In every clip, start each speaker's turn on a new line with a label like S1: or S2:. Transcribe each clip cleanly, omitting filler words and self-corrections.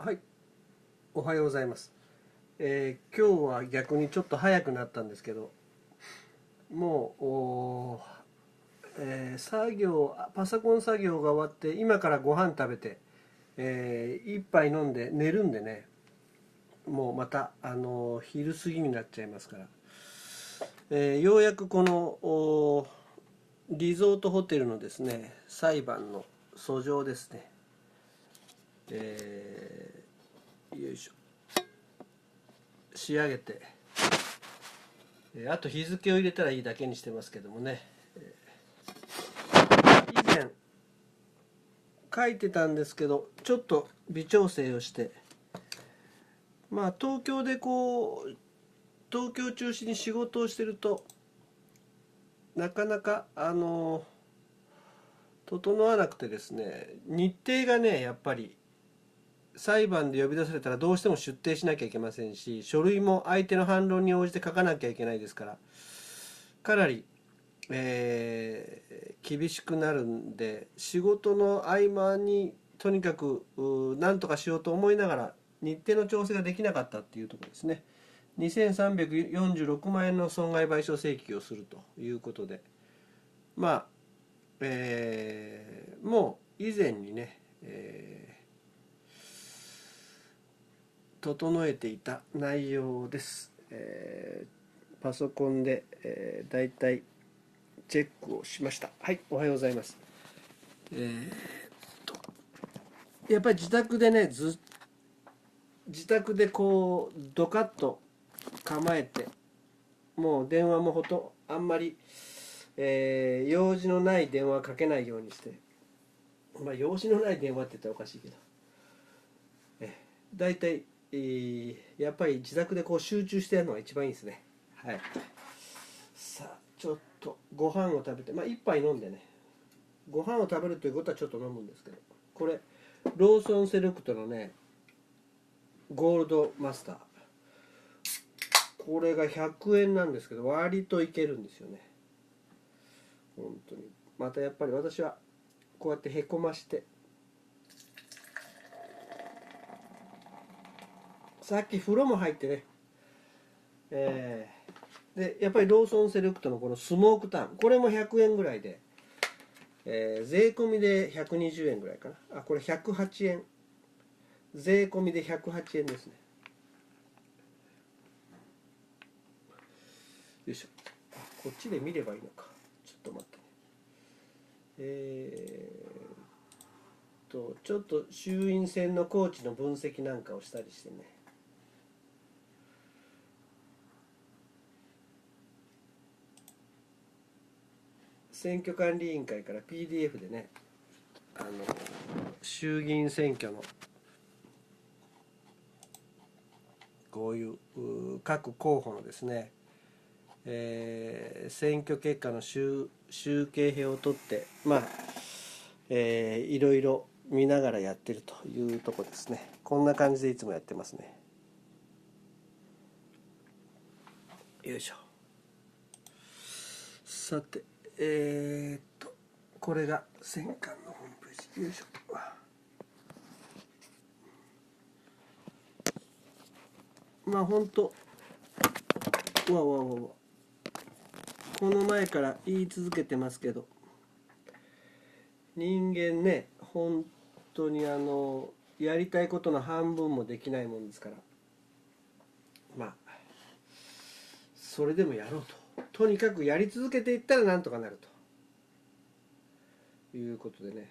S1: はい、おはようございます。今日は逆にちょっと早くなったんですけど、もうパソコン作業が終わって今からご飯食べて、一杯飲んで寝るんでね、もうまた昼過ぎになっちゃいますから、ようやくこのリゾートホテルのですね裁判の訴状ですね、よいしょ、仕上げて、あと日付を入れたらいいだけにしてますけどもね、以前書いてたんですけど、ちょっと微調整をして、まあ東京で東京中心に仕事をしてるとなかなか整わなくてですね、日程がねやっぱり裁判で呼び出されたらどうしても出廷しなきゃいけませんし、書類も相手の反論に応じて書かなきゃいけないですから、かなり厳しくなるんで、仕事の合間にとにかく何とかしようと思いながら日程の調整ができなかったっていうところですね。2346万円の損害賠償請求をするということで、まあ、もう以前にね、整えていた内容です。パソコンで、だいたいチェックをしました。はい、おはようございます。やっぱり自宅でね、自宅でドカッと構えて、もう電話もあんまり、用事のない電話かけないようにして、まあ用事のない電話って言ったらおかしいけど、だいたい、やっぱり自宅で集中してやるのが一番いいですね。はい。さあちょっとご飯を食べて、まあ一杯飲んでね、ご飯を食べるということはちょっと飲むんですけど、これローソンセレクトのねゴールドマスター、これが100円なんですけど割といけるんですよね。本当にまたやっぱり私はこうやってへこまして、さっき風呂も入ってね、でやっぱりローソンセレクトのこのスモークタン、これも100円ぐらいで、税込みで120円ぐらいかな。あ、これ108円、税込みで108円ですね。よいしょ、こっちで見ればいいのか、ちょっと待ってね。ちょっと衆院選の高知の分析なんかをしたりしてね、選挙管理委員会から PDF でね、衆議院選挙のこういう各候補のですね、選挙結果の集計表を取って、まあ、いろいろ見ながらやってるというとこですね。こんな感じでいつもやってますね。よいしょ。さて、これが選管のホームページ。よいしょ。まあ本当、この前から言い続けてますけど、人間ね、本当にやりたいことの半分もできないもんですから、まあそれでもやろうと、とにかくやり続けていったらなんとかなるということでね、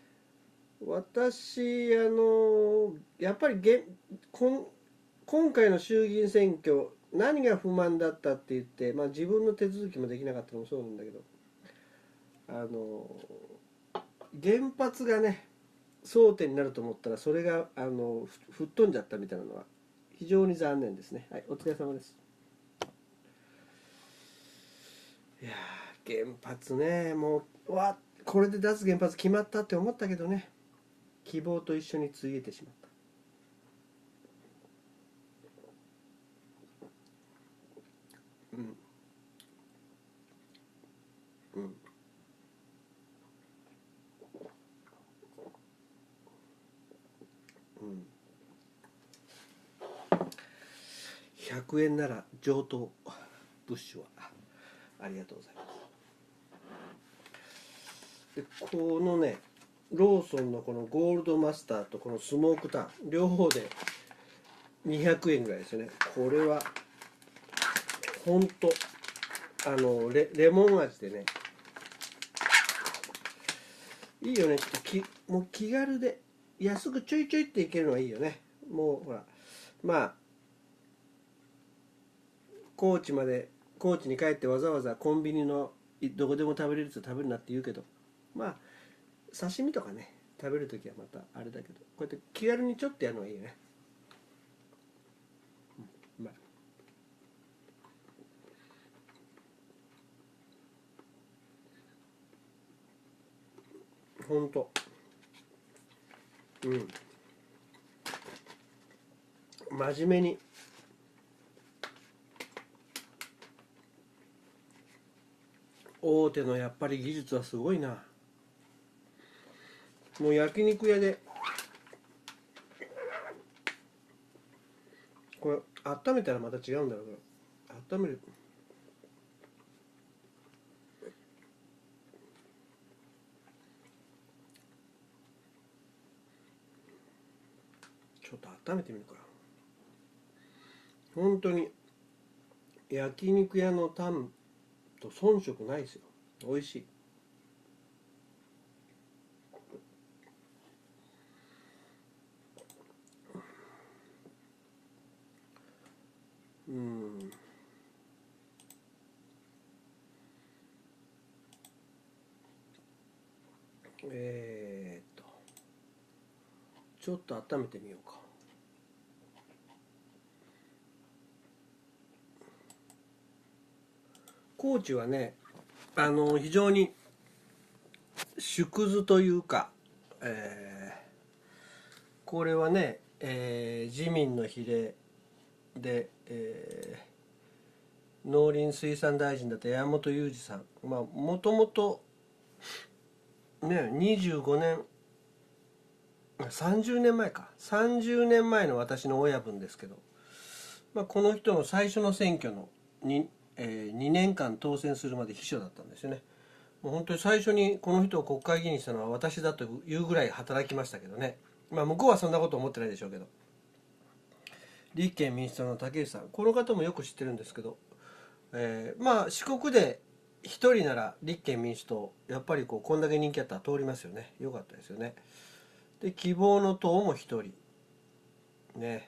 S1: 私やっぱり今回の衆議院選挙何が不満だったって言って、まあ、自分の手続きもできなかったのもそうなんだけど、原発がね争点になると思ったらそれが吹っ飛んじゃったみたいなのは非常に残念ですね。はい、お疲れ様です。いや原発ね、もうこれで脱原発決まったって思ったけどね、希望と一緒についえてしまった。うんうんうん 100円なら上等ブッシュはありがとうございます。でこのねローソンのこのゴールドマスターとこのスモークタン両方で200円ぐらいですよね。これはほんとレモン味でねいいよね。ちょっともう気軽で安くちょいちょいっていけるのはいいよね。もうほらまあ高知に帰ってわざわざコンビニのどこでも食べれると食べるなって言うけど、まあ刺身とかね食べるときはまたあれだけど、こうやって気軽にちょっとやるのがいいよね。うまい。ほんと真面目に大手のやっぱり技術はすごいな。もう焼肉屋でこれ温めたらまた違うんだろうけど、温めるちょっと温めてみるか。本当に焼肉屋のタンと遜色ないですよ。美味しい。ちょっと温めてみようか。高知はね非常に縮図というか、これはね、自民の比例で、農林水産大臣だった山本裕二さん、もともとね25年30年前か30年前の私の親分ですけど、この人の最初の選挙の2年間当選するまで秘書だったんですよね。もう本当に最初にこの人を国会議員にしたのは私だというぐらい働きましたけどね。向こうはそんなこと思ってないでしょうけど、立憲民主党の竹内さん、この方もよく知ってるんですけど、四国で一人なら立憲民主党やっぱりこんだけ人気あったら通りますよね。よかったですよね。で希望の党も一人ね、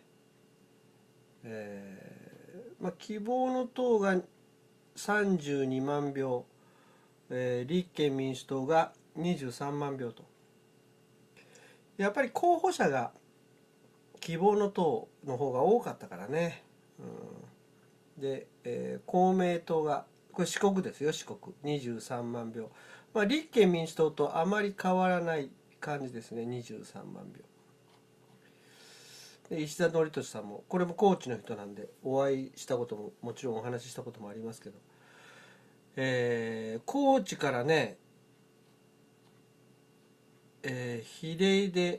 S1: 希望の党が32万票、立憲民主党が23万票と、やっぱり候補者が希望の党の方が多かったからね。で、公明党がこれ四国ですよ、四国23万票、立憲民主党とあまり変わらない感じですね、23万票で、石田典俊さんもこれも高知の人なんでお会いしたことももちろんお話ししたこともありますけど、高知からね、比例で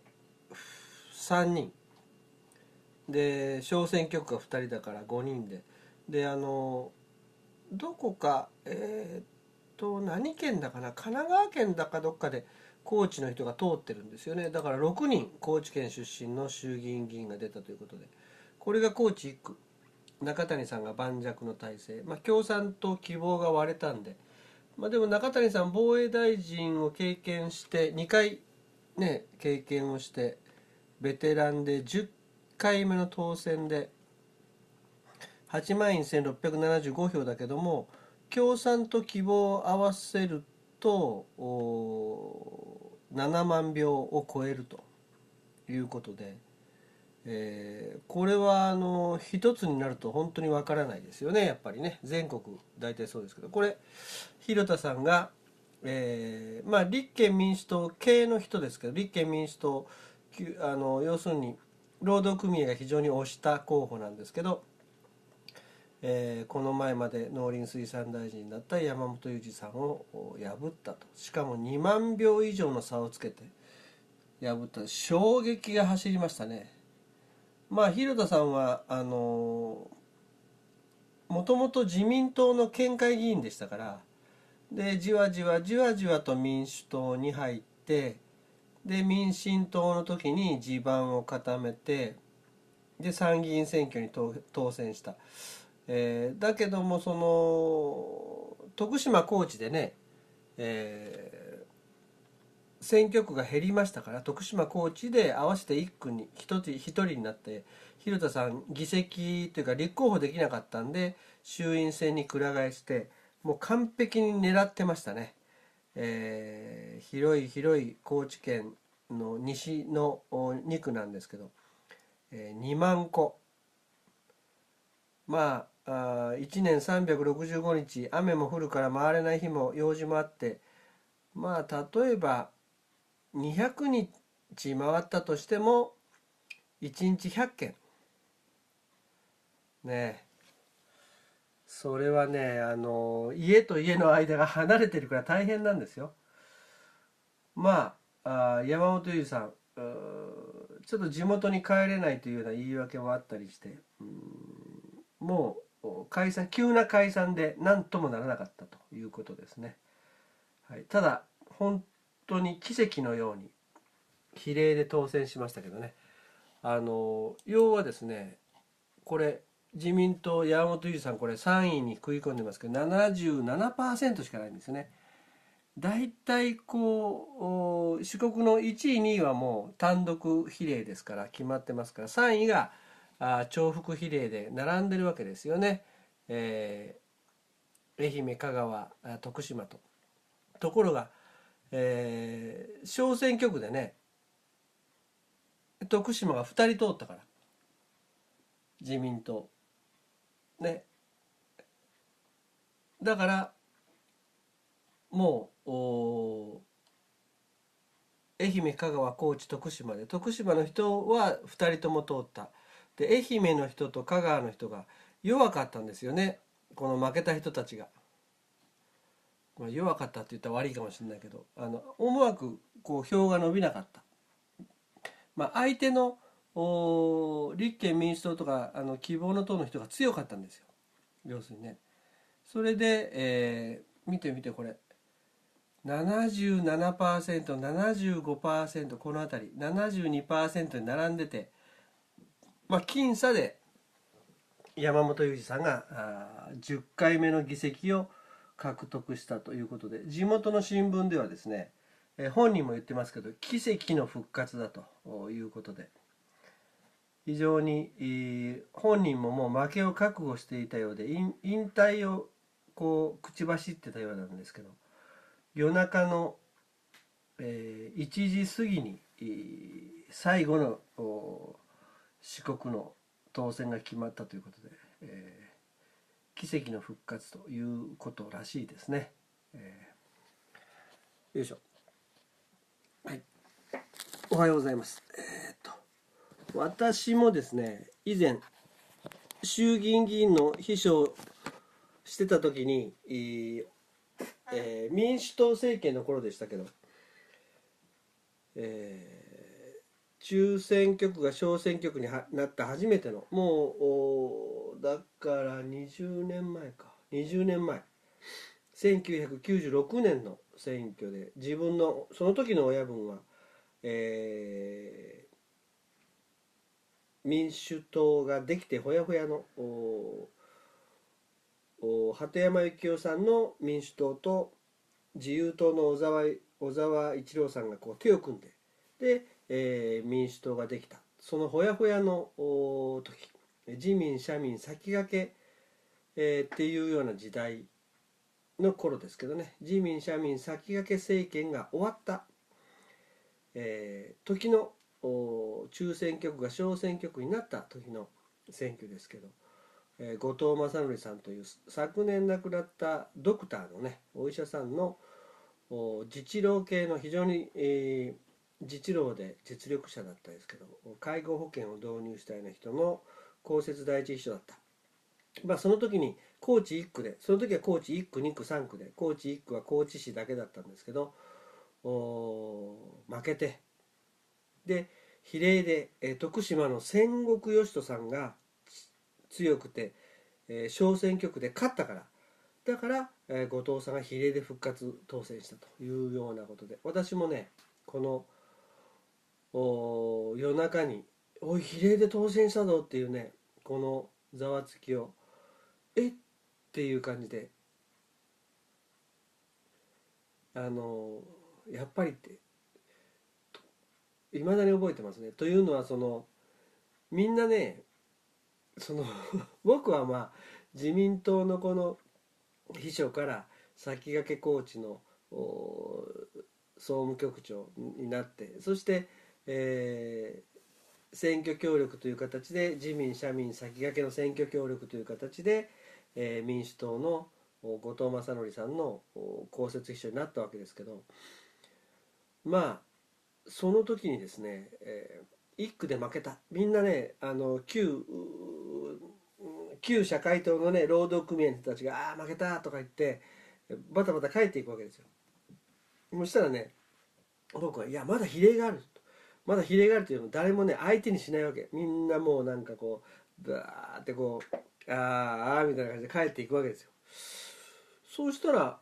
S1: 3人で小選挙区が2人だから5人で、どこか何県だかな、神奈川県だかどっかで高知の人が通ってるんですよね。だから6人高知県出身の衆議院議員が出たということで、これが高知1区、中谷さんが盤石の体制、共産と希望が割れたんで、でも中谷さん防衛大臣を経験して2回ね経験をしてベテランで10回目の当選で8万1675票だけども、共産と希望を合わせると7万票を超えるということで、これは一つになると本当にわからないですよね。やっぱりね、全国大体そうですけど、これ広田さんが、立憲民主党系の人ですけど、立憲民主党要するに労働組合が非常に推した候補なんですけど、この前まで農林水産大臣だった山本裕二さんを破ったと、しかも2万票以上の差をつけて破った。衝撃が走りましたね。広田さんはもともと自民党の県会議員でしたから、でじわじわじわじわと民主党に入って、で民進党の時に地盤を固めて、で参議院選挙に当選した。だけどもその徳島高知でね、選挙区が減りましたから、徳島高知で合わせて1区に1人になって、広田さん議席というか立候補できなかったんで、衆院選にくら替えして、もう完璧に狙ってましたね。広い広い高知県の西の2区なんですけど、2万戸、まあ1年365日雨も降るから回れない日も用事もあって、まあ例えば200日回ったとしても1日100件ね。それはね、家と家の間が離れてるから大変なんですよ。ま山本優さん、ちょっと地元に帰れないというような言い訳もあったりして、もう急な解散で何ともならなかったということですね。はい、ただ本当に奇跡のように比例で当選しましたけどね。要はですね、これ自民党山本優さん、これ3位に食い込んでますけど 77% しかないんですよね。だいたいこう四国の1位2位はもう単独比例ですから決まってますから、3位が重複比例で並んでるわけですよね。愛媛、香川、徳島と。ところが、小選挙区でね、徳島が2人通ったから、自民党ね。だからもう愛媛、香川、高知、徳島で、徳島の人は2人とも通った。で愛媛の人と香川の人が弱かったんですよね、この負けた人たちが。弱かったって言ったら悪いかもしれないけど、思惑こう票が伸びなかった。相手の立憲民主党とか希望の党の人が強かったんですよ、要するにね。それで、見てみてこれ 77%、75%、この辺り 72% に並んでて、僅差で山本裕二さんが10回目の議席を獲得したということで、地元の新聞ではですね、本人も言ってますけど奇跡の復活だということで、非常に本人ももう負けを覚悟していたようで、引退をこう口走ってたようなんですけど、夜中の、1時過ぎに最後の四国の当選が決まったということで、奇跡の復活ということらしいですね。よいしょ。はい、おはようございます。私もですね、以前衆議院議員の秘書をしてた時に、民主党政権の頃でしたけど、中選挙区が小選挙区になった初めての、もうだから20年前か、20年前、1996年の選挙で、自分のその時の親分は、民主党ができてほやほやの鳩山幸夫さんの民主党と自由党の小沢一郎さんがこう手を組んで、民主党ができた。そのほやほやの時、自民社民先駆け、っていうような時代の頃ですけどね、自民社民先駆け政権が終わった、時の中選挙区が小選挙区になった時の選挙ですけど、後藤正則さんという昨年亡くなったドクターのね、お医者さんの自治労系の非常に、自治労で実力者だったですけど、介護保険を導入したような人の公設第一秘書だった。その時に高知1区で、その時は高知1区2区3区で、高知1区は高知市だけだったんですけど、負けて、で比例で、徳島の千石義人さんが強くて、 小選挙区で勝ったから、だから、後藤さんが比例で復活当選したというようなことで、私もねこの夜中に「おい比例で当選したぞ」っていうねこのざわつきをっていう感じで、やっぱりっていまだに覚えてますね。というのはみんなね僕はまあ自民党のこの秘書から先駆けコーチの総務局長になって、そして、選挙協力という形で自民社民先駆けの選挙協力という形で、民主党の後藤正則さんの公設秘書になったわけですけど、まあその時にですね、一区で負けた、みんなね旧社会党のね労働組合の人たちが「ああ負けた」とか言ってバタバタ帰っていくわけですよ。そしたらね僕は「いやまだ比例がある」と、まだ比例があるというのを誰もね相手にしないわけ。みんなもうなんかこうバーってこうああみたいな感じで帰っていくわけですよ。そうしたら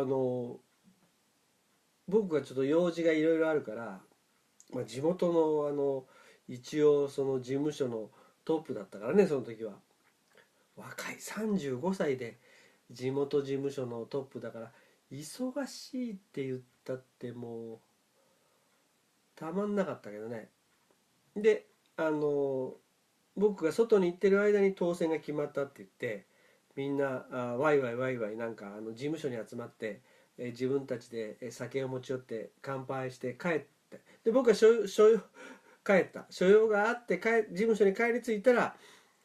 S1: 僕がちょっと用事がいろいろあるから、地元の一応その事務所のトップだったからね、その時は若い35歳で地元事務所のトップだから、忙しいって言ったってもうたまんなかったけどね。で僕が外に行ってる間に当選が決まったって言って、みんなワイワイワイワイなんか事務所に集まって、自分たちで酒を持ち寄って乾杯して帰って、で僕は帰った所用があって事務所に帰り着いたら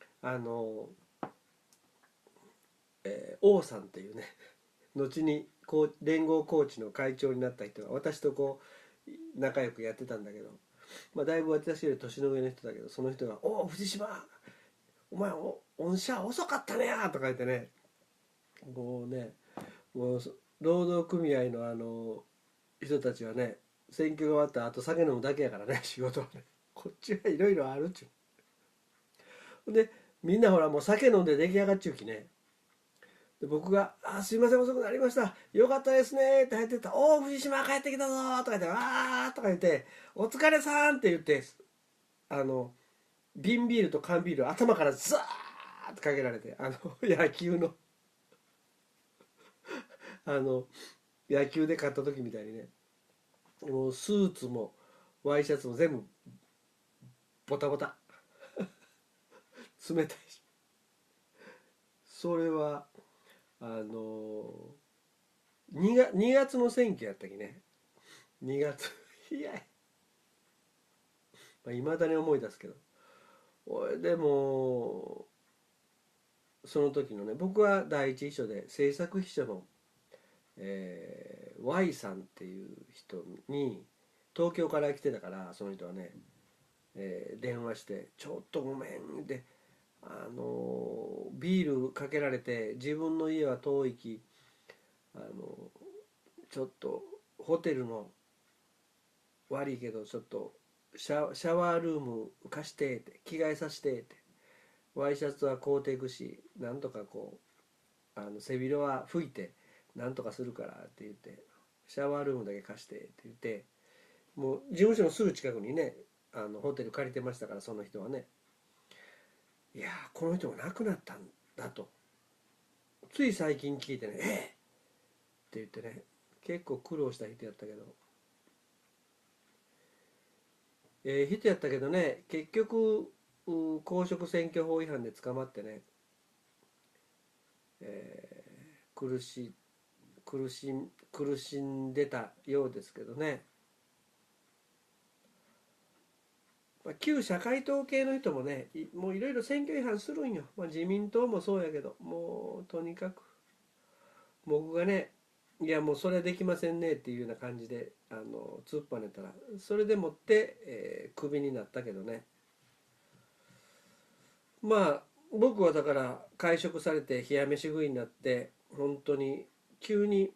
S1: 王さんっていうね後に連合コーチの会長になった人が私とこう仲良くやってたんだけど、だいぶ私より年の上の人だけど、その人が「おお藤島お前御社遅かったねや」とか言ってね、もうねもう労働組合の人たちはね、選挙が終わった後酒飲むだけやからね仕事はね、こっちはいろいろあるっちゅう。でみんなほらもう酒飲んで出来上がっちゅうきね。で僕が「あすいません遅くなりました、よかったですね」って入ってったら「おお藤島帰ってきたぞ」とか言って「わー」とか言って「お疲れさん」って言って、瓶ビールと缶ビール頭からザーッとかけられて、野球の野球で勝った時みたいにね、もうスーツもワイシャツも全部ボタボタ冷たいし、それは2月の選挙やったきね。2月いやいまだに思い出すけど、俺でもその時のね、僕は第一秘書で政策秘書の、Y さんっていう人に東京から来てたから、その人はね、電話して「ちょっとごめん」でビールかけられて、自分の家は遠いきちょっとホテルの悪いけどちょっとシャワールーム貸してって着替えさせてって、ワイシャツは買うていくし、なんとかこう背広は拭いてなんとかするからって言って、シャワールームだけ貸してって言って、もう事務所のすぐ近くにねホテル借りてましたから、その人はね、いやこの人が亡くなったんだとつい最近聞いてね、って言ってね、結構苦労した人やったけど、人やったけどね、結局公職選挙法違反で捕まってね、苦し苦しんでたようですけどね。旧社会党系の人もね、もういろいろ選挙違反するんよ。自民党もそうやけど、もうとにかく僕がね、いやもうそれはできませんねっていうような感じで突っぱねたら、それでもって、クビになったけどね。僕はだから会食されて冷や飯食いになって、本当に急に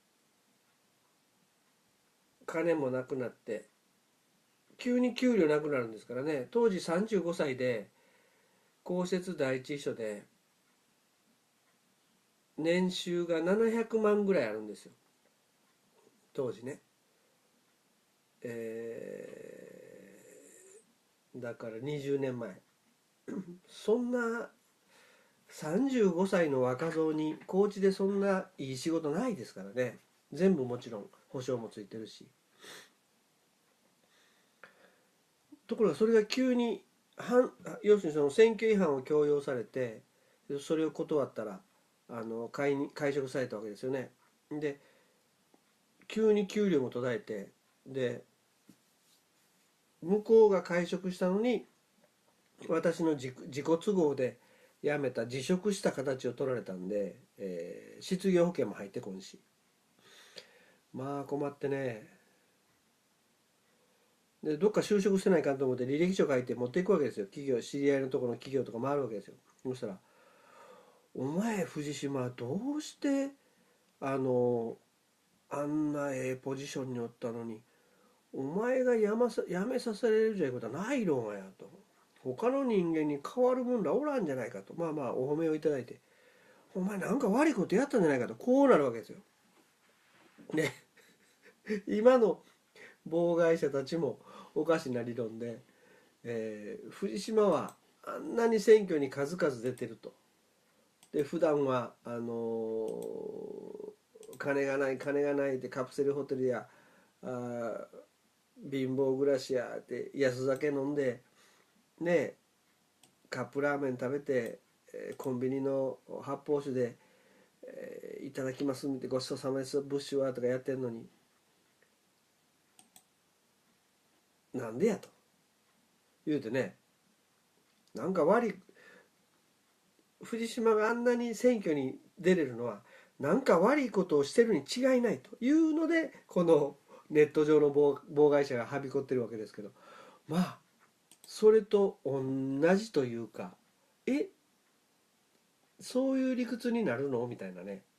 S1: 金もなくなって、急に給料なくなるんですからね。当時35歳で公設第一秘書で、 年収が700万ぐらいあるんですよ、当時ね。だから20年前。そんな35歳の若造に高知でそんないい仕事ないですからね。全部もちろん保証もついてるし。ところがそれが急に要するにその選挙違反を強要されて、それを断ったら解職されたわけですよね。で急に給料も途絶えて、で向こうが解職したのに私の自己都合で辞めた辞職した形を取られたんで、失業保険も入ってこんし、まあ困ってね。でどっか就職してないかと思って履歴書書いて持っていくわけですよ。企業、知り合いのところの企業とか回るわけですよ。そしたら「お前藤島どうしてあのあんなポジションにおったのにお前が辞めさせられるじゃいことはないろうがや」と。他の人間に変わるもんらおらんじゃないかと、まあまあお褒めをいただいて、お前なんか悪いことやったんじゃないかと、こうなるわけですよ。ね。今の妨害者たちもおかしな理論で、藤島はあんなに選挙に数々出てると。で普段は金がない金がないってカプセルホテルや貧乏暮らしやって安酒飲んでね、カップラーメン食べて、コンビニの発泡酒で、いただきますみたいな、ごちそうさまですブッシュはとかやってんのに、なんでやと言うてね、なんか藤島があんなに選挙に出れるのはなんか悪いことをしてるに違いないというので、このネット上の妨害者がはびこってるわけですけど、まあそれと同じというか、そういう理屈になるのみたいなね。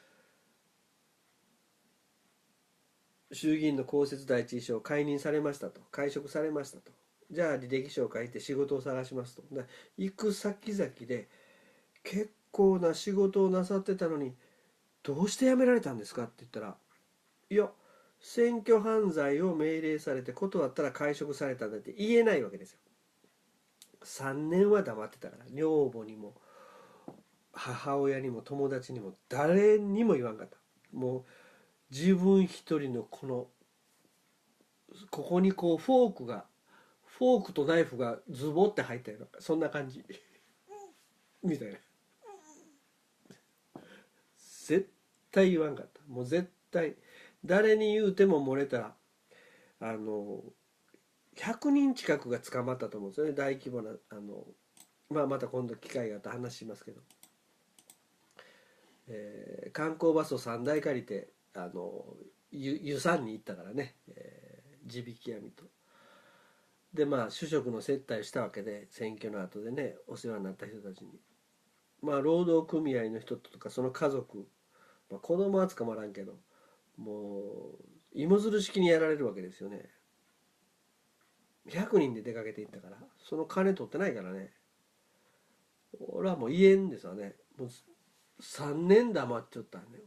S1: 衆議院の公設第一秘書を解任されましたと、解職されましたと、じゃあ履歴書を書いて仕事を探しますと。行く先々で結構な仕事をなさってたのにどうして辞められたんですかって言ったら、いや選挙犯罪を命令されて断ったら解職されたんだって言えないわけですよ。3年は黙ってたから、女房にも母親にも友達にも誰にも言わんかった。もう自分一人のここにこうフォークとナイフがズボって入ったような、そんな感じみたいな。絶対言わんかった。もう絶対誰に言うても漏れたらあの100人近くが捕まったと思うんですよね。大規模なまあまた今度機会があったら話しますけど、観光バスを3台借りて湯山に行ったからね、地引き網と。でまあ主食の接待をしたわけで、選挙の後でねお世話になった人たちに、まあ労働組合の人とかその家族、まあ、子供は捕まらんけどもう芋づる式にやられるわけですよね。100人で出かけていったからその金取ってないからね。俺はもう言えんですわね。もう3年黙っちゃったんだよ。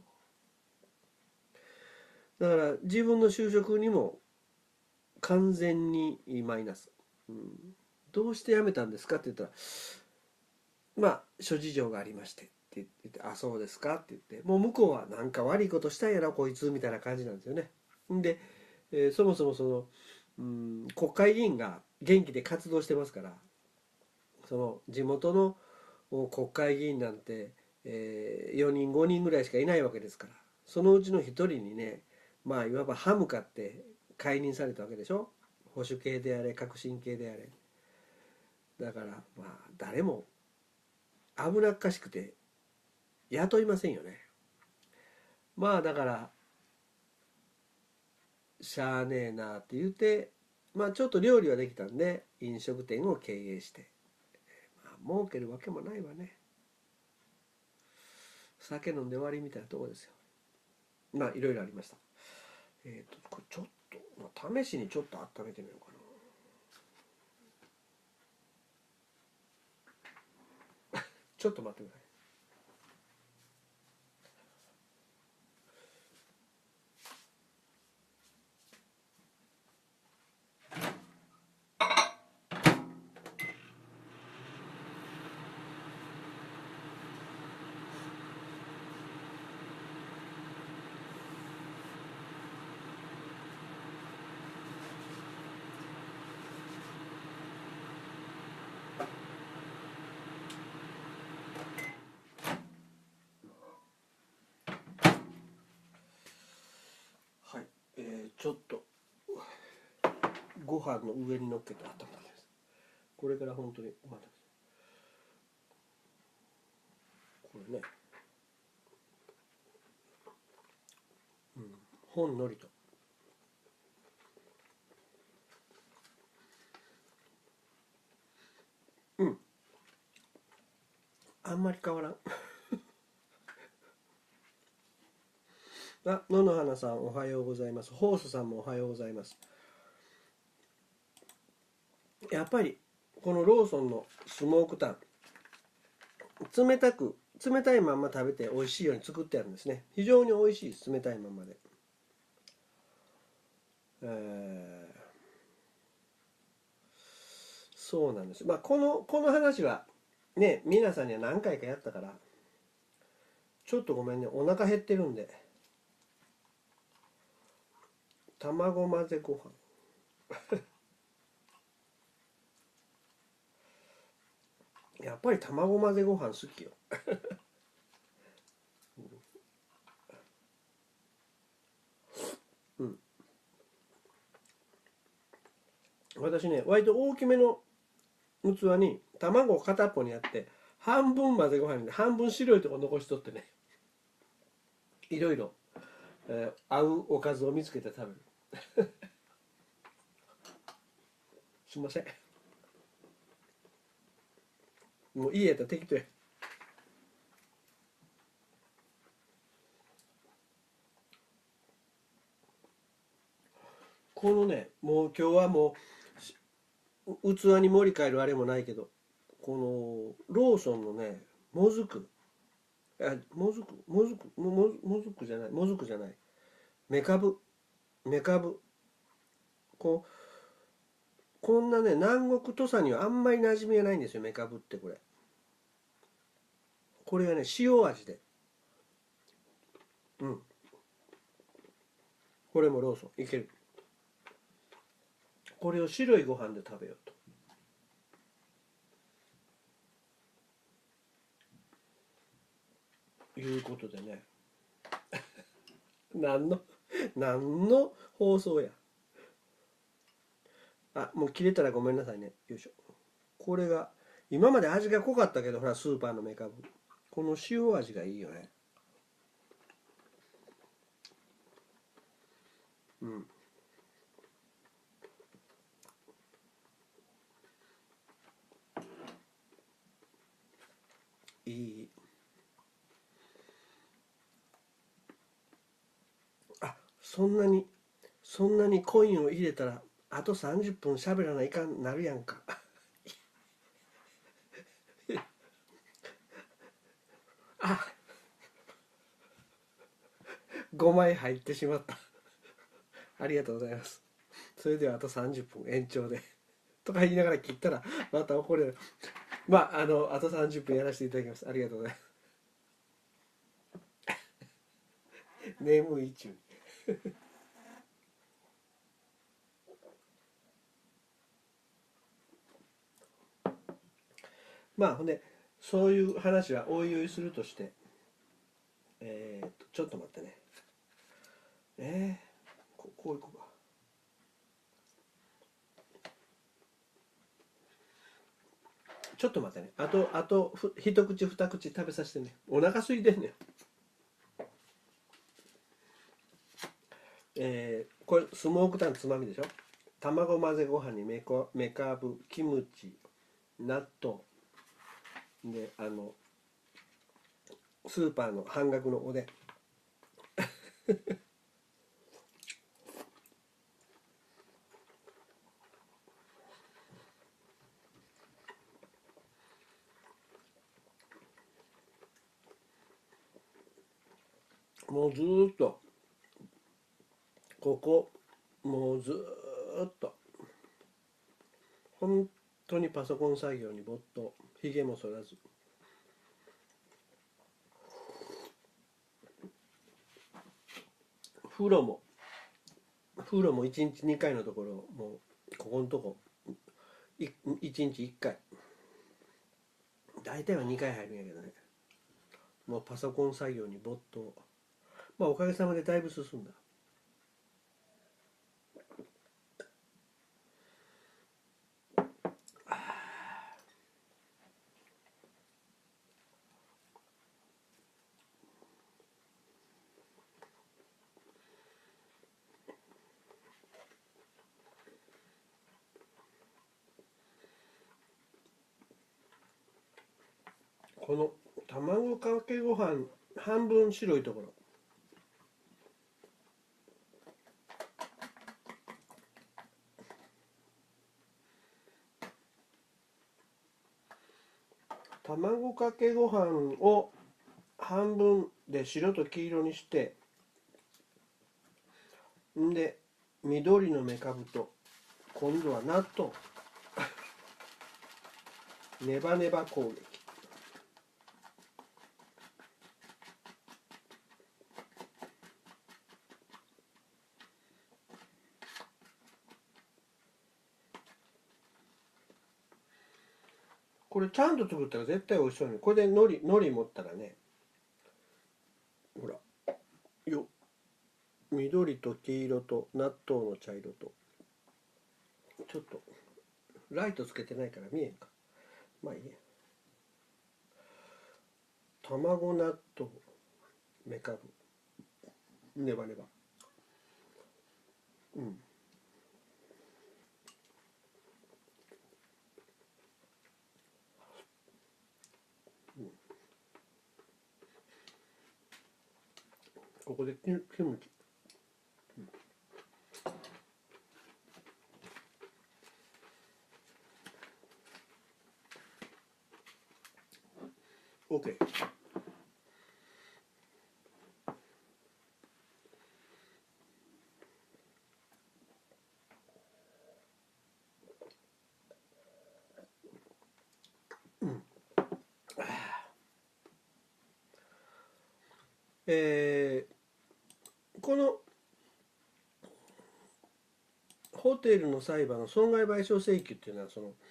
S1: だから自分の就職にも完全にマイナス、どうして辞めたんですかって言ったら、まあ諸事情がありましてって言って、あそうですかって言って、もう向こうはなんか悪いことしたんやなこいつみたいな感じなんですよね。で、そもそも国会議員が元気で活動してますから、その地元の国会議員なんて、4人5人ぐらいしかいないわけですから、そのうちの1人にね、まあいわば歯向かって解任されたわけでしょ。保守系であれ革新系であれ。だからまあ誰も危なっかしくて雇いませんよね。まあだからしゃあねえなって言って、まあちょっと料理はできたんで飲食店を経営して、まあ儲けるわけもないわね。酒飲んで終わりみたいなところですよ。まあいろいろありました。これちょっと、まあ、試しにちょっと温めてみようかな。ちょっと待ってください。 ちょっとご飯の上に乗っけて温めてます。これから本当にまたこれね、ほんのりとあんまり変わらんあ、野々花さんおはようございます。ホースさんもおはようございます。やっぱりこのローソンのスモークタン、冷たいまんま食べて美味しいように作ってあるんですね。非常に美味しいです、冷たいまんまで。そうなんです。まあこの話はね、皆さんには何回かやったから、ちょっとごめんね、お腹減ってるんで、卵混ぜご飯やっぱり卵混ぜご飯好きよ私ね、割と大きめの器に卵を片っぽにやって、半分混ぜご飯で半分白いとこ残しとってね、いろいろ、合うおかずを見つけて食べるすいません、もう家やったら適当や。このね、もう今日はもう器に盛り替えるあれもないけど、このローソンのね、もずく、もずくじゃない、もずくじゃない、めかぶ、めかぶ、ここんなね、南国土佐にはあんまり馴染みがないんですよ、めかぶってこれ。これがね、塩味で。うん。これもローソンいける。これを白いご飯で食べようということでね。何の、何の放送や。あ、もう切れたらごめんなさいね。よいしょ。これが、今まで味が濃かったけど、ほら、スーパーのめかぶ。この塩味がいいよね。うん。いい。あ、そんなにコインを入れたら、あと30分喋らないかんなるやんか。あ、5枚入ってしまった。ありがとうございます。それではあと30分延長で。とか言いながら切ったら、また怒れる。まあ、あと30分やらせていただきます。ありがとうございます。眠い中に。まあ、ほんで、そういう話はおいおいするとして、ちょっと待ってね。こういこうか。ちょっと待ってね。あと、一口二口食べさせてね。お腹空いてんねん。これ、スモークタンつまみでしょ。卵混ぜご飯にめかぶ、キムチ、納豆。で、スーパーの半額のおでん。もうずーっと、ここ、もうずーっと、本当にパソコン作業に没頭。ひげも剃らず。風呂も、風呂も1日2回のところ、もう、ここのとこ、1日1回。大体は2回入るんやけどね。もうパソコン作業に没頭。まあおかげさまでだいぶ進んだ。 この卵かけご飯半分白いところ、卵かけご飯を半分で白と黄色にして、んで緑のめかぶと今度は納豆ネバネバ攻撃。これちゃんと作ったら絶対美味しそうね。これで海苔持ったらね、ほらよ、緑と黄色と納豆の茶色と、ちょっとライトつけてないから見えんか、まあいいや。卵納豆めかぶネバネバ、うん、ここでキムチ、OK。このホテルの裁判の損害賠償請求っていうのはその、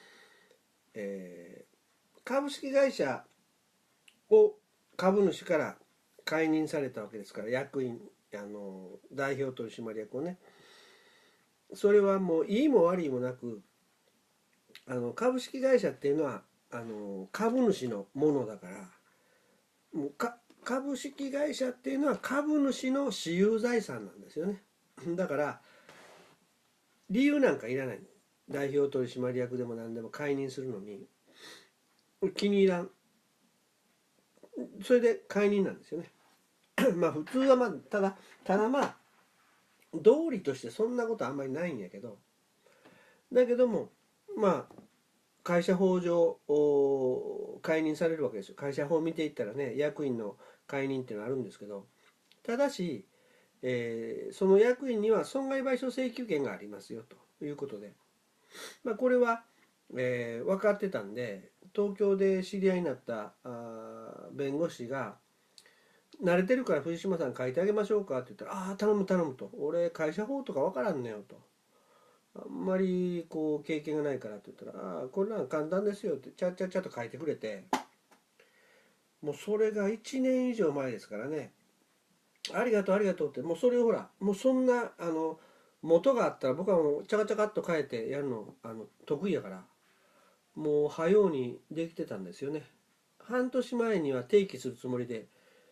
S1: 株式会社を株主から解任されたわけですから、役員代表取締役をね、それはもういいも悪いもなく、株式会社っていうのは株主のものだから、もう株式会社っていうのは株主の私有財産なんですよね。だから理由なんかいらない。代表取締役でも何でも解任するのに気に入らん、それで解任なんですよね。まあ普通はただまあ道理としてそんなことあんまりないんやけど、だけどもまあ会社法上解任されるわけですよ。会社法を見ていったらね、役員の解任っていうのがあるんですけど、ただし、その役員には損害賠償請求権がありますよということで、まあ、これは、分かってたんで、東京で知り合いになった弁護士が慣れてるから藤島さん書いてあげましょうかって言ったら、ああ頼む頼むと、俺会社法とか分からんねよと、あんまりこう経験がないからって言ったら、ああこれなん簡単ですよってちゃっちゃっちゃと書いてくれて、もうそれが1年以上前ですからね、ありがとうありがとうって、もうそれをほら、もうそんな元があったら僕はもうチャカチャカっと変えてやるの得意やから、もう早うにできてたんですよね。半年前には提起するつもりで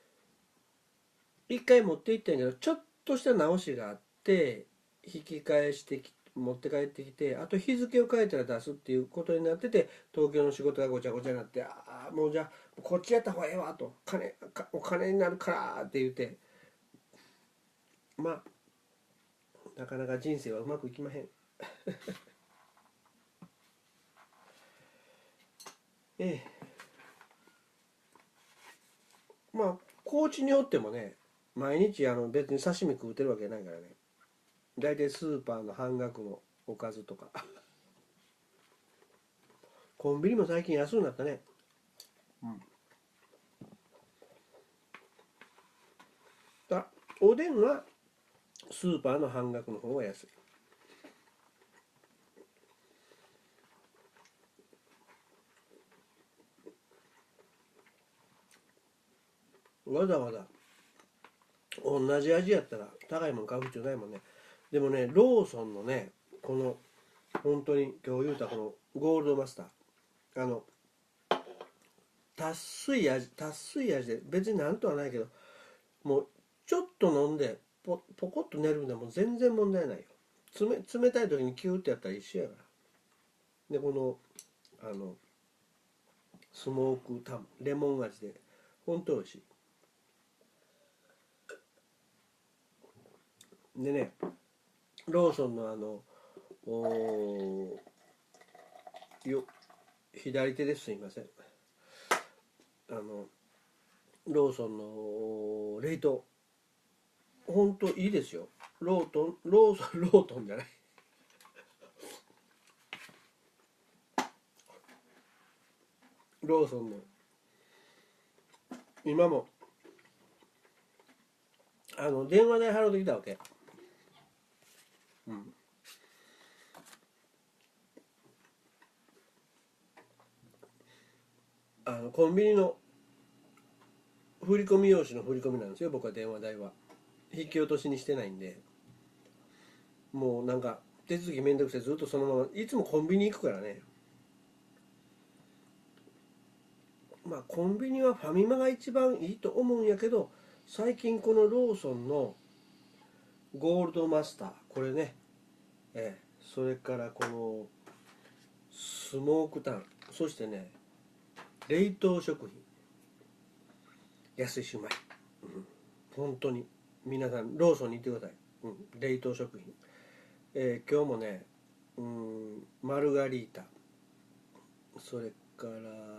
S1: 一回持って行ったんやけど、ちょっとした直しがあって引き返して持って帰ってきて、あと日付を変えたら出すっていうことになってて、東京の仕事がごちゃごちゃになって、ああもうじゃあこっちやった方がええわと、お金になるからって言って、まあなかなか人生はうまくいきまへん。ええ、まあ高知におってもね、毎日別に刺身食うてるわけないからね、大体スーパーの半額のおかずとかコンビニも最近安くなったね。うん、だおでんはスーパーの半額の方が安い。わざわざ同じ味やったら高いもん買う必要ないもんね。でもね、ローソンのね、この本当に今日言うたこのゴールドマスター、達水味で別になんとはないけど、もうちょっと飲んでポコッと寝るんでも全然問題ないよ。冷たい時にキューってやったら一緒やから。でこのスモークタンレモン味で本当美味しいでね。ローソンの左手です。すいません。ローソンの冷凍本当いいですよ。ロートンじゃないローソンの今も電話代払うてきたわけ。コンビニの振込用紙の振り込みなんですよ。僕は電話代は引き落としにしてないんで、もうなんか手続きめんどくさい、ずっとそのままいつもコンビニ行くからね。まあコンビニはファミマが一番いいと思うんやけど、最近このローソンのゴールドマスターこれね、それからこのスモークタン、そしてね冷凍食品安いしうまい、本当に皆さんローソンに行ってください、冷凍食品、今日もね、マルガリータ、それから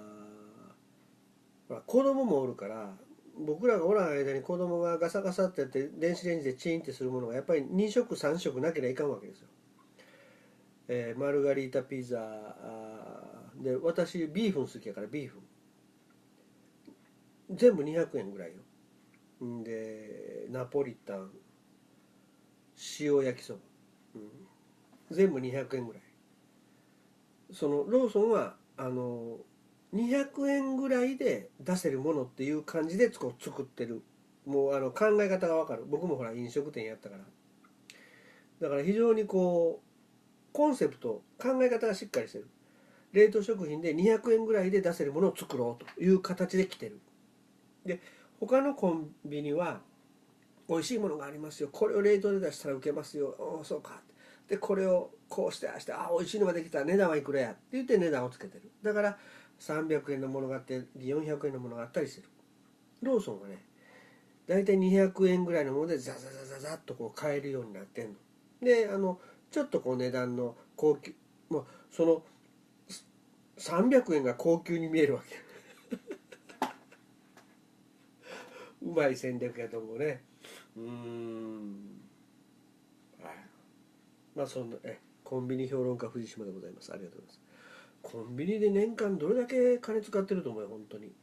S1: ほら子供もおるから、僕らがおらん間に子供がガサガサってやって電子レンジでチンってするものがやっぱり2食3食なければいかんわけですよ。マルガリータピザで、私ビーフン好きやからビーフン全部200円ぐらいよ。でナポリタン、塩焼きそば、全部200円ぐらい。そのローソンは200円ぐらいで出せるものっていう感じで作ってる。もう考え方が分かる。僕もほら飲食店やったから、だから非常にこうコンセプト考え方がしっかりしてる。冷凍食品で200円ぐらいで出せるものを作ろうという形で来てる。で他のコンビニは美味しいものがありますよ、これを冷凍で出したら受けますよ、おおそうか、でこれをこうしてああして、美味しいのができた、値段はいくらやって言って値段をつけてる。だから300円のものがあって400円のものがあったりする。ローソンはねだいたい200円ぐらいのものでザザザザザッとこう買えるようになってんので、ちょっとこう値段の高級、もうその300円が高級に見えるわけうまい戦略やと思うね。はい。まあそんなコンビニ評論家藤島でございます。ありがとうございます。コンビニで年間どれだけ金使ってると思うよ本当に。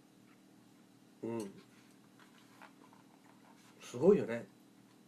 S1: すごいよね。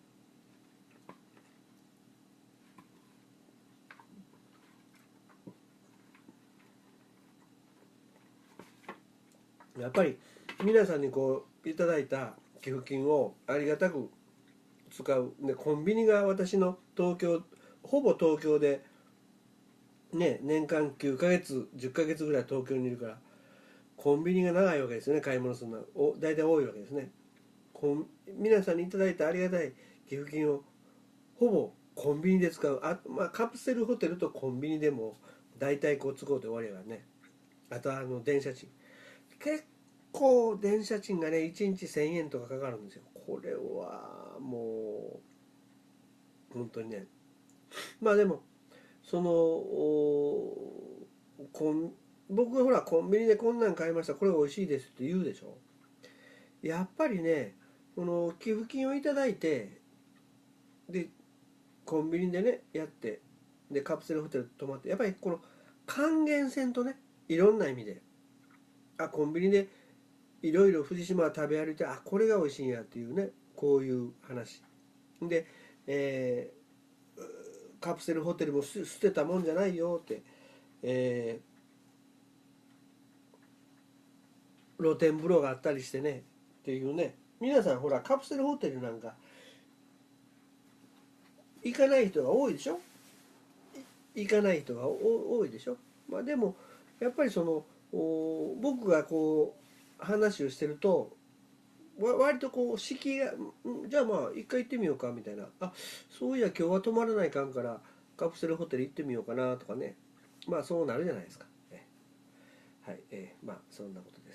S1: やっぱり皆さんにこういただいた寄付金をありがたく使う、ね、コンビニが私の東京、ほぼ東京でね、年間9ヶ月10ヶ月ぐらい東京にいるから、コンビニが長いわけですよね。買い物するのは大体多いわけですね。皆さんにいただいたありがたい寄付金をほぼコンビニで使う。カプセルホテルとコンビニでも大体こう使うて終わりやからね。あとは電車賃、結構電車賃がね1日1000円とかかかるんですよ。これはもう本当にね。まあでもその僕がほらコンビニでこんなん買いました、これ美味しいですって言うでしょ。やっぱりねこの寄付金をいただいて、でコンビニでねやって、でカプセルホテル泊まって、やっぱりこの還元せんとね、いろんな意味でコンビニでいろいろ藤島は食べ歩いて、これが美味しいんやっていうね、こういう話で、カプセルホテルも捨てたもんじゃないよって、露天風呂があったりしてねっていうね。皆さんほらカプセルホテルなんか行かない人が多いでしょ。行かない人が多いでしょ。まあでもやっぱりその僕がこう話をしてると割とこう敷居が、じゃあまあ一回行ってみようかみたいな、そういや今日は泊まらないかんからカプセルホテル行ってみようかなとかね、まあそうなるじゃないですか、 はい、まあそんなことです。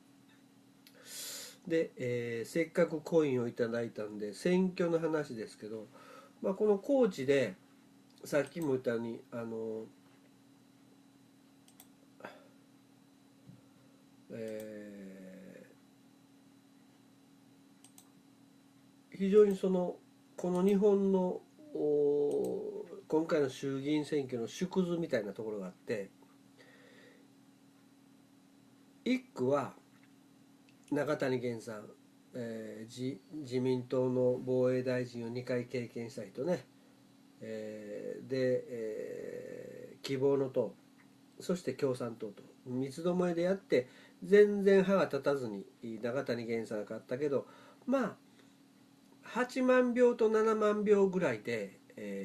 S1: で、せっかくコインをいただいたんで選挙の話ですけど、まあ、この高知でさっきも言ったように非常にこの日本の今回の衆議院選挙の縮図みたいなところがあって、一区は中谷源さん、自民党の防衛大臣を2回経験した人ね、希望の党、そして共産党と三つどもえでやって全然歯が立たずに中谷源さんが勝ったけど、まあ8万票と7万票ぐらいで、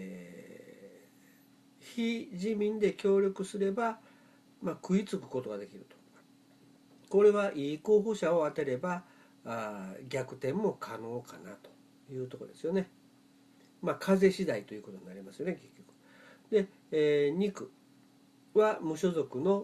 S1: 非自民で協力すれば、まあ、食いつくことができると。これはいい候補者を当てれば逆転も可能かなというところですよね。まあ風次第ということになりますよね結局。で、2区は無所属の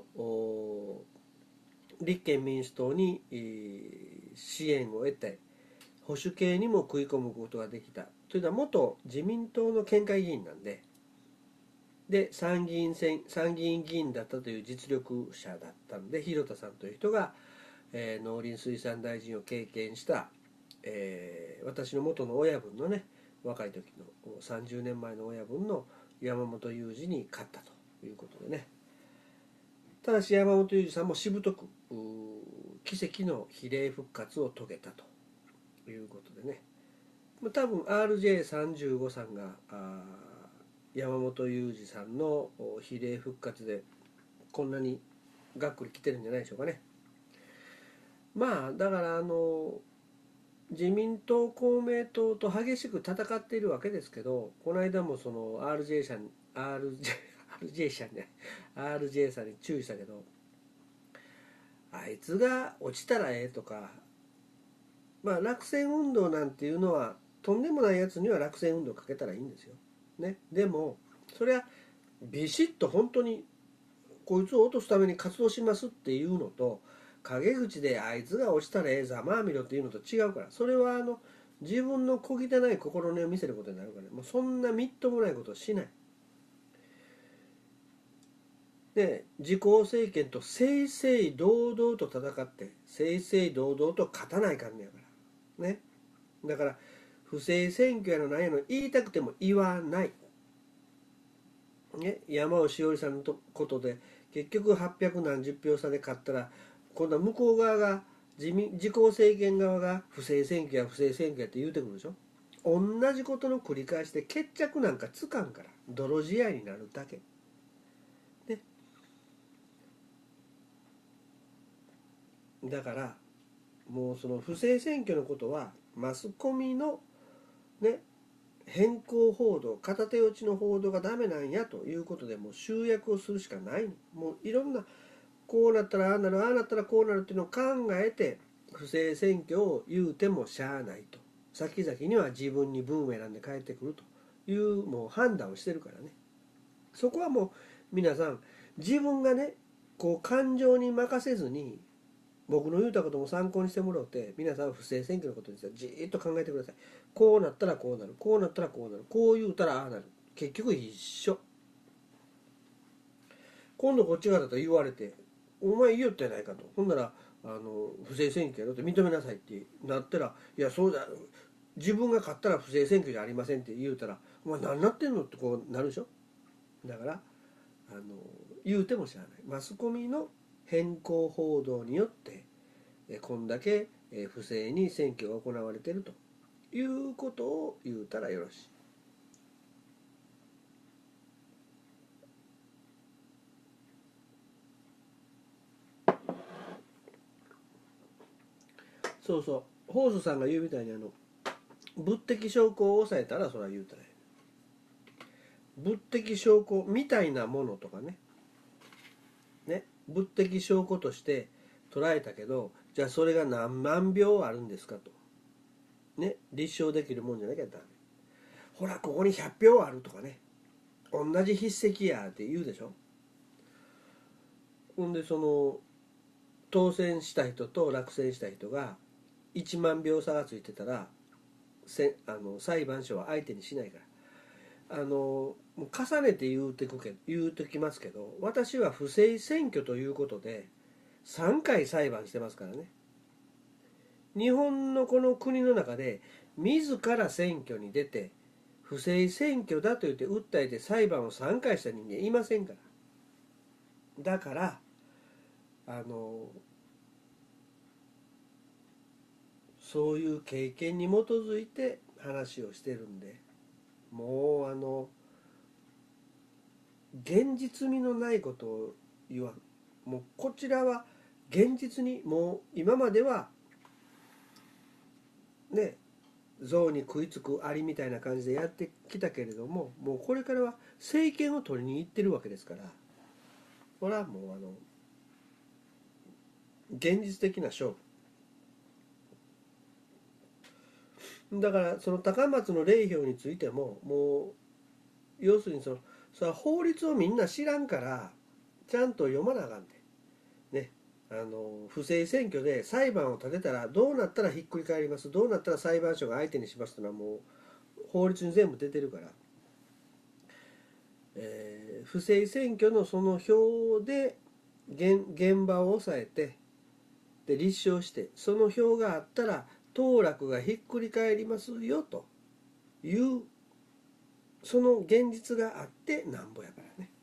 S1: 立憲民主党に支援を得て保守系にも食い込むことができたというのは元自民党の県会議員なんで、参議院議員だったという実力者だったんで、広田さんという人が、農林水産大臣を経験した、私の元の親分のね、若い時の30年前の親分の山本雄二に勝ったということでね。ただし山本雄二さんもしぶとく奇跡の比例復活を遂げたということでね、多分 RJ35 さんが山本雄二さんの比例復活でこんなにがっくり来てるんじゃないでしょうかね。まあだから自民党公明党と激しく戦っているわけですけど、この間もその RJ さんに RJ さんに注意したけど、あいつが落ちたらええとか、まあ落選運動なんていうのはとんでもないやつには落選運動かけたらいいんですよ、ね、でもそれはビシッと本当にこいつを落とすために活動しますっていうのと、陰口であいつが落ちたらええざまあみろっていうのと違うから、それは自分の小汚い心根を見せることになるから、もうそんなみっともないことをしないで、自公政権と正々堂々と戦って正々堂々と勝たないかんねやからね。だから不正選挙やのなんやの言いたくても言わないね。山尾志織さんのことで結局800何十票差で勝ったら、今度は向こう側が自公政権側が不正選挙や不正選挙やって言うてくるでしょ。同じことの繰り返しで決着なんかつかんから、泥仕合になるだけで、だからもうその不正選挙のことはマスコミのね変更報道、片手落ちの報道がダメなんやということで、もう集約をするしかない。もういろんなこうなったらああなる、ああなったらこうなるっていうのを考えて不正選挙を言うてもしゃあないと、先々には自分にブーメランで返ってくるというもう判断をしてるからね。そこはもう皆さん自分がねこう感情に任せずに、僕の言うたことも参考にしてもらって、皆さん不正選挙のことについてじーっと考えてください。こうなったらこうなる、こうなったらこうなる、こう言うたらああなる、結局一緒。今度こっち側だと言われて、お前言いよったやないかと、ほんなら不正選挙やろって認めなさいってなったら、いやそうだ、自分が勝ったら不正選挙じゃありませんって言うたら、お前何なってんのってこうなるでしょ。だから言うてもしゃあない。マスコミの変更報道によってこんだけ不正に選挙が行われているということを言うたらよろしい。そうそう、ホースさんが言うみたいに物的証拠を抑えたらそれは言うたらいい。物的証拠みたいなものとか物的証拠として捉えたけど、じゃあそれが何万票あるんですかと立証できるもんじゃなきゃダメ。ほらここに100票あるとかね、同じ筆跡やって言うでしょ。ほんで当選した人と落選した人が1万票差がついてたら裁判所は相手にしないから。もう重ねて言うときますけど、私は不正選挙ということで3回裁判してますからね。日本のこの国の中で自ら選挙に出て不正選挙だと言って訴えて裁判を3回した人間いませんから。だからそういう経験に基づいて話をしてるんで、もう現実味のないことを言わん。もうこちらは現実に、もう今まではね、象に食いつくアリみたいな感じでやってきたけれども、もうこれからは政権を取りに行ってるわけですから、これはもう現実的な勝負だから。その高松の礼表についても、もう要するにそれは法律をみんな知らんからちゃんと読まなあかんでね。不正選挙で裁判を立てたらどうなったらひっくり返ります、どうなったら裁判所が相手にしますというのはもう法律に全部出てるから、不正選挙のその票で現場を抑えて、で立証して、その票があったら当落がひっくり返りますよというその現実があってなんぼやからね。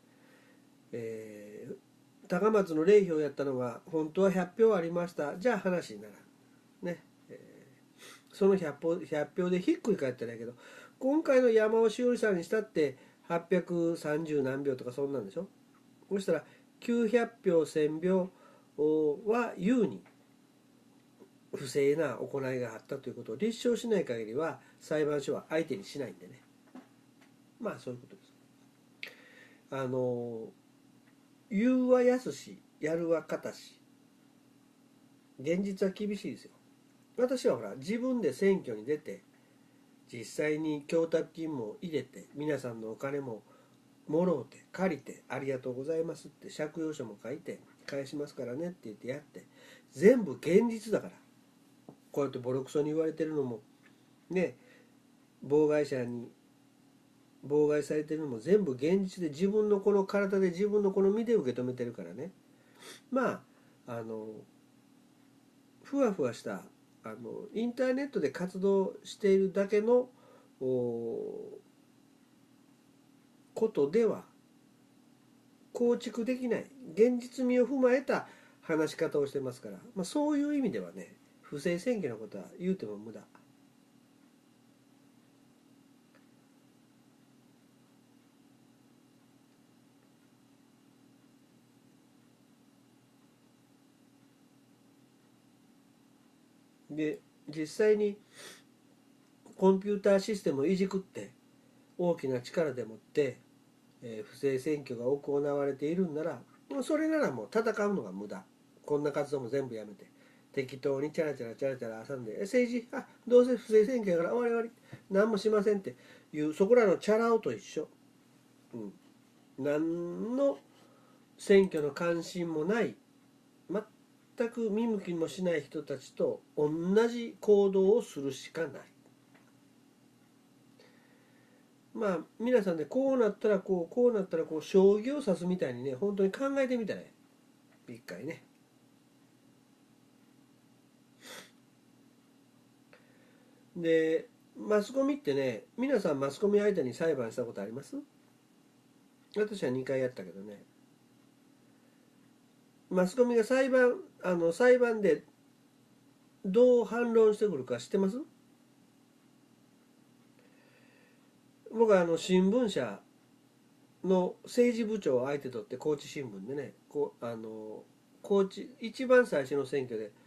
S1: 高松の礼表やったのは本当は100票ありました、じゃあ話にならんね。その100票でひっくり返ったらいいけど、今回の山尾志織さんにしたって830何票とかそんなんでしょ。そしたら900票1000票は優に不正な行いがあったということを立証しない限りは裁判所は相手にしないんでね。まあそういうことです。言うは易し、やるは難し。現実は厳しいですよ。私はほら自分で選挙に出て実際に供託金も入れて皆さんのお金ももろうて借りてありがとうございますって借用書も書いて返しますからねって言ってやって、全部現実だから。こうやってボロクソに言われてるのもね、妨害者に妨害されてるのも全部現実で自分のこの体で自分のこの身で受け止めてるからね。まあふわふわしたインターネットで活動しているだけのことでは構築できない現実味を踏まえた話し方をしてますから、まあ、そういう意味ではね、不正選挙のことは言うても無駄。で実際にコンピューターシステムをいじくって大きな力でもって、不正選挙が行われているんなら、もうそれならもう戦うのが無駄。こんな活動も全部やめて適当にチャラチャラチャラチャラ挟んで、政治どうせ不正選挙やから終わり終わり何もしませんっていうそこらのチャラ男と一緒。何の選挙の関心もない、全く見向きもしない人たちと同じ行動をするしかない。まあ皆さんね、こうなったらこう、こうなったらこう、将棋を指すみたいにね、本当に考えてみたい一回ね。でマスコミってね、皆さんマスコミ相手に裁判したことあります？私は2回やったけどね。マスコミが裁判でどう反論してくるか知ってます？僕は新聞社の政治部長を相手取って高知新聞でね、高知一番最初の選挙で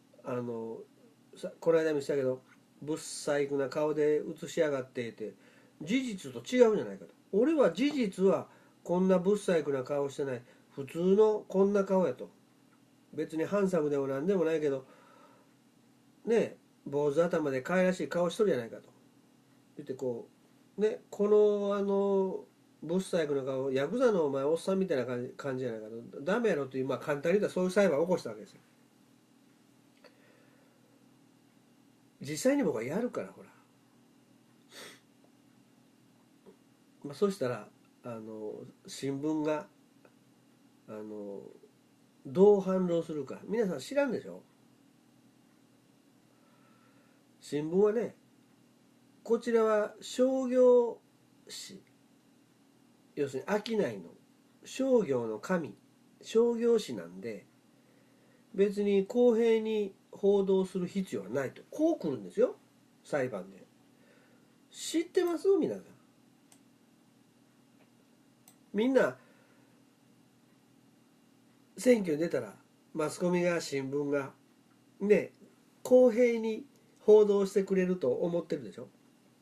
S1: この間もしたけど、ぶっ細工な顔で映しやがってって事実と違うんじゃないかと。俺は事実はこんなぶっ細工な顔してない、普通のこんな顔やと。別にハンサムでもなんでもないけどね、坊主頭で可愛らしい顔しとるじゃないかと言って、こうね、このブッサイクの顔ヤクザのお前おっさんみたいな感じじゃないかとダメやろという、まあ簡単に言ったらそういう裁判を起こしたわけですよ。実際に僕はやるからほら、まあ、そうしたら新聞がどう反論するか皆さん知らんでしょ。新聞はね、こちらは商業紙、要するに商いの商業の神、商業紙なんで別に公平に報道する必要はないと、こう来るんですよ裁判で。知ってます皆さん。みんな選挙に出たらマスコミが新聞がね公平に報道してくれると思ってるでしょ。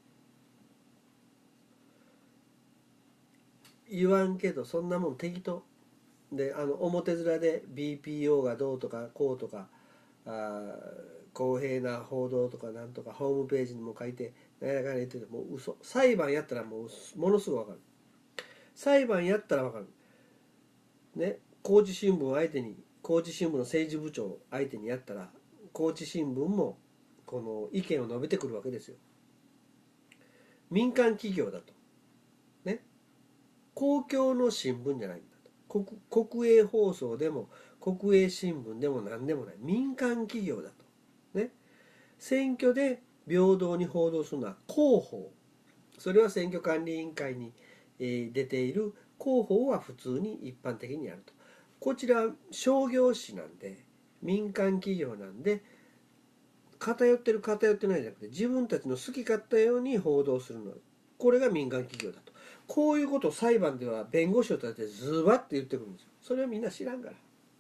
S1: 言わんけどそんなもん適当で、表面で BPO がどうとかこうとか公平な報道とかなんとかホームページにも書いて何やかんや言っててもう嘘。裁判やったらもうものすぐ分かる。裁判やったら分かるね。高知新聞相手に、高知新聞の政治部長相手にやったら高知新聞もこの意見を述べてくるわけですよ。民間企業だとね、公共の新聞じゃないんだと、国営放送でも国営新聞でも何でもない民間企業だとね。選挙で平等に報道するのは広報、それは選挙管理委員会に出ている広報は普通に一般的にあると。こちら商業紙なんで民間企業なんで偏ってる偏ってないじゃなくて自分たちの好き勝手ように報道するの、これが民間企業だと。こういうことを裁判では弁護士を立ててズバッて言ってくるんですよ。それはみんな知らんから。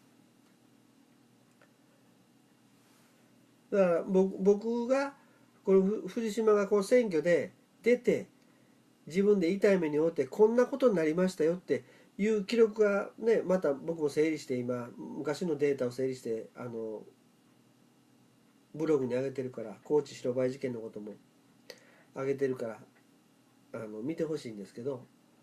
S1: だから僕がこの藤島がこう選挙で出て自分で痛い目に遭ってこんなことになりましたよっていう記録がね、また僕も整理して今昔のデータを整理してブログに上げてるから、高知白バイ事件のことも上げてるから見てほしいんですけど、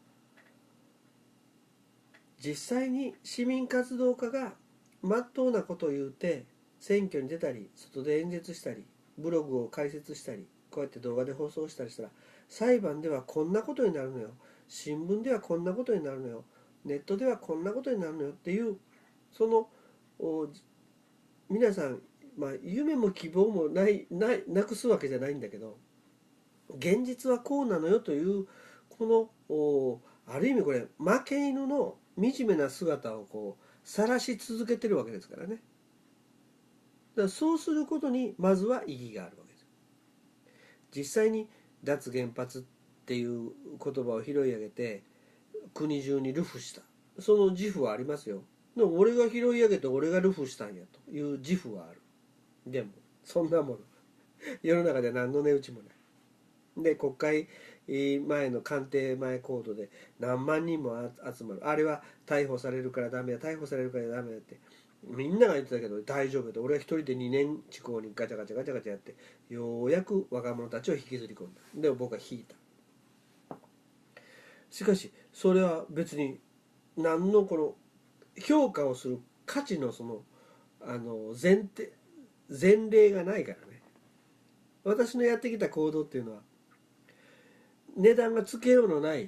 S1: 実際に市民活動家が真っ当なことを言うて選挙に出たり外で演説したりブログを開設したりこうやって動画で放送したりしたら裁判ではこんなことになるのよ、新聞ではこんなことになるのよ、ネットではこんなことになるのよっていうその皆さん、まあ、夢も希望もなくすわけじゃないんだけど現実はこうなのよというこのある意味これ負け犬の惨めな姿をこう晒し続けてるわけですからね。だからそうすることにまずは意義があるわけです。実際に脱原発っていう言葉を拾い上げて国中に流布したその自負はありますよ。でも俺が拾い上げて俺が流布したんやという自負はある。でもそんなもの世の中では何の値打ちもない。で国会前の官邸前コードで何万人も集まる。あれは逮捕されるからダメや逮捕されるからダメやってみんなが言ってたけど大丈夫で、俺は一人で2年地高にガチャガチャガチャガチャやってようやく若者たちを引きずり込んだ。でも僕は引いた。しかしそれは別に何のこの評価をする価値のその前例がないからね。私のやってきた行動っていうのは値段がつけようのない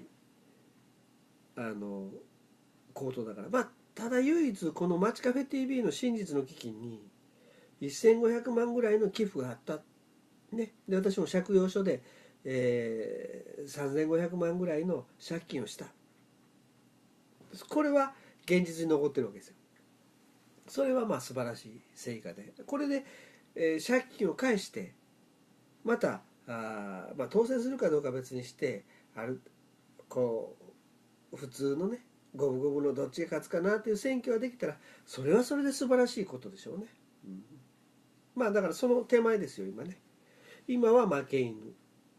S1: 行動だから。まあただ唯一この「マチカフェ TV」の真実の基金に1500万ぐらいの寄付があったね。で私も借用書で、3500万ぐらいの借金をした。これは現実に残ってるわけですよ。それはまあ素晴らしい成果でこれで、借金を返してまたまあ、当選するかどうかは別にしてこう普通のね五分五分のどっちが勝つかなっていう選挙ができたらそれはそれで素晴らしいことでしょうね、まあだからその手前ですよ今ね。今は負け犬。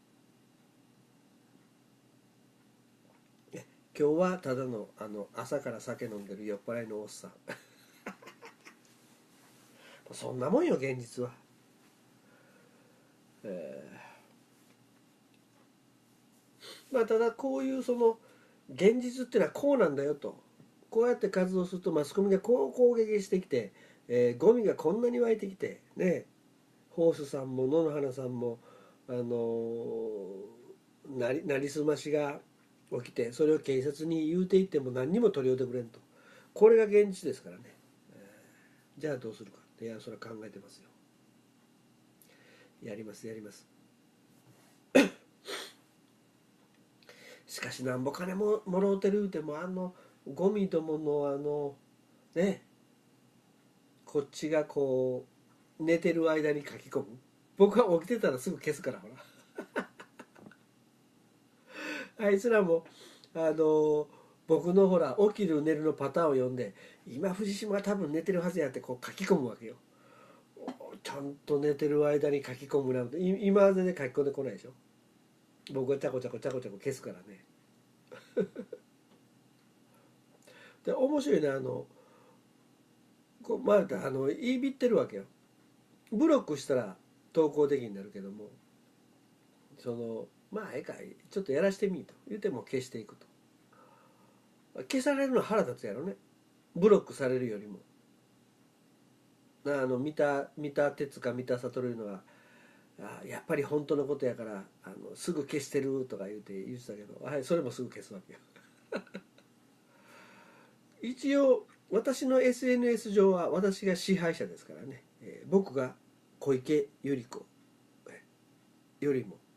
S1: 今日はただの朝から酒飲んでる酔っ払いのおっさんそんなもんよ現実は。まあただこういうその現実っていうのはこうなんだよと、こうやって活動するとマスコミがこう攻撃してきて、ゴミがこんなに湧いてきてね、ホースさんも野々花さんもなりすましが起きて、それを警察に言うていっても何にも取り合うてくれんと、これが現実ですからね、じゃあどうするかって、いやそれは考えてますよ。やりますやります。しかしなんぼ金ももろうてるうても、ゴミどものね、こっちがこう寝てる間に書き込む、僕は起きてたらすぐ消すから、ほらあいつらも僕のほら起きる寝るのパターンを読んで、今藤島が多分寝てるはずやってこう書き込むわけよ。ちゃんと寝てる間に書き込むなんて、今は全然書き込んでこないでしょ。僕はちゃこちゃこちゃこちゃこ消すからね。で面白いね、こうまた言いびってるわけよ。ブロックしたら投稿的になるけども、まあええかちょっとやらしてみと言っても消していくと。消されるの腹立つやろね、ブロックされるよりも。見た哲か見た悟いうのは、やっぱり本当のことやからすぐ消してるとか言ってたけど、はい、それもすぐ消すわけよ。一応私の SNS 上は私が支配者ですからね、僕が小池百合子よりも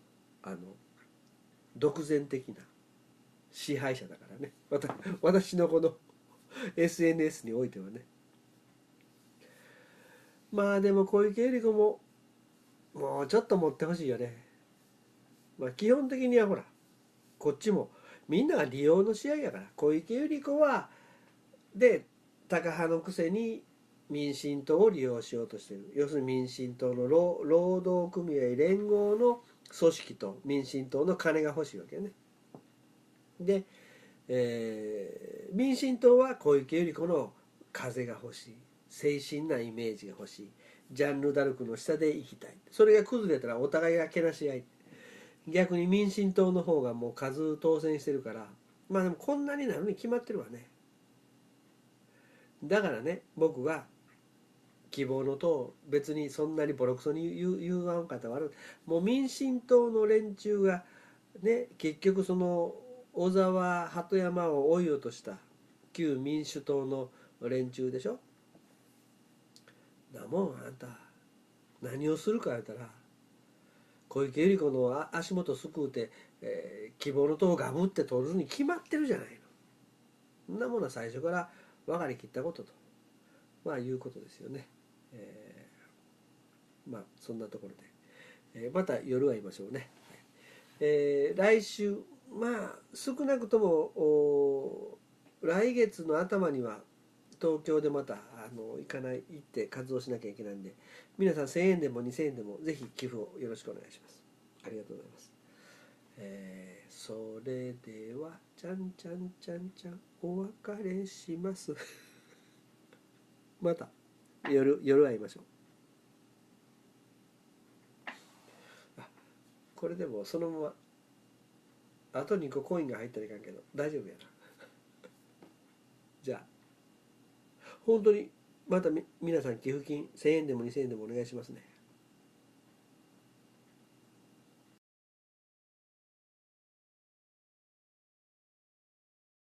S1: 独善的な支配者だからね、私のこの SNS においてはね。まあでも小池百合子ももうちょっと持ってほしいよね。まあ基本的にはほらこっちもみんなが利用の試合やから、小池百合子はでタカ派のくせに民進党を利用しようとしている。要するに民進党の労働組合連合の組織と民進党の金が欲しいわけね。で、民進党は小池百合子の風が欲しい、精神なイメージが欲しい、ジャンヌ・ダルクの下で生きたい、それが崩れたらお互いがけなし合い。逆に民進党の方がもう数当選してるから、まあでもこんなになるに決まってるわね。だからね、僕が希望の党別にそんなにボロクソに言わんかったら悪い、もう民進党の連中がね、結局その小沢鳩山を追いようとした旧民主党の連中でしょ。なもんあんた何をするか言ったら、小池百合子の足元すくうて、希望の党をガブって取るに決まってるじゃないの。そんなものは最初から分かりきったことと、まあいうことですよね。まあそんなところで、また夜は言いましょうね。来週まあ少なくとも来月の頭には東京でまた行って活動しなきゃいけないんで、皆さん1000円でも2000円でもぜひ寄付をよろしくお願いします。ありがとうございます。それではちゃんちゃんちゃんちゃんお別れしますまた夜会いましょう。これでもそのまま後に5コインが入ったらいかんけど大丈夫やなじゃあ本当にまた皆さん寄付金1000円でも2000円でもお願いしますね。